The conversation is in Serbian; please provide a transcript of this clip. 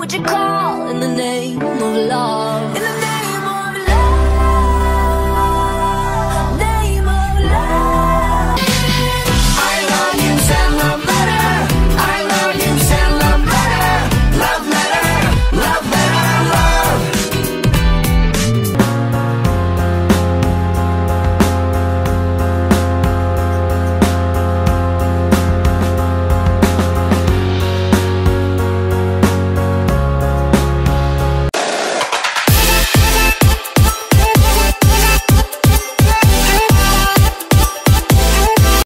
would you call in the name of love?